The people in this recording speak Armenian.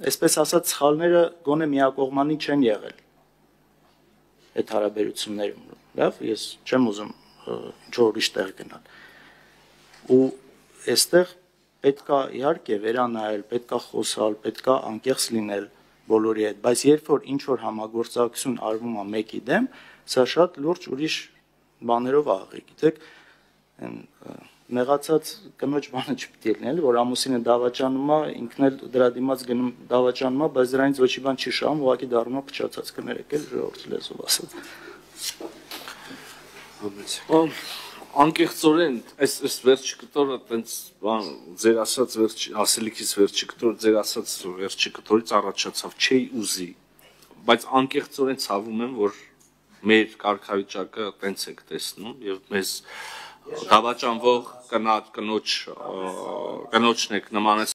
այսպես ասած սխալները գոնե միակողմանի չեն եղել այդ հարաբերություններում, լավ, ես չեմ ուզում ինչ-որ ուրիշ տեղ գնալ։ Ու այստեղ պետք է իհարկե վերանայել, պետք է խոսալ, պետք է անկեղծ լինել բոլորի հետ, բայց երբ որ ինչ-որ համագործակցություն արվում է մեկի դեմ, սա շատ լուրջ ուրիշ բաներով է աղի, գիտեք, մեղացած կնոջ բանը չպետք է լինի, որ ամուսինը դավաճանում է, ինքն էլ դրա դիմաց գնում դավաճանում է, բայց դրանից ոչի բան չի շահում, ուղղակի դառնում է փչացած կներեք էլ ժողովրդի լեզվով ասած։ Անկեղծորեն, այս վերջի կտորը տենց բան ձեր ասած ասելիքից վերջի կտորը ձեր ասած վերջի կտորից առաջացավ, չէի ուզի, բայց անկեղծորեն ցավում եմ, որ մեր կարգավիճակը տենց եք տեսնում եւ մեզ դավաճանվող կնոջն եք նմանես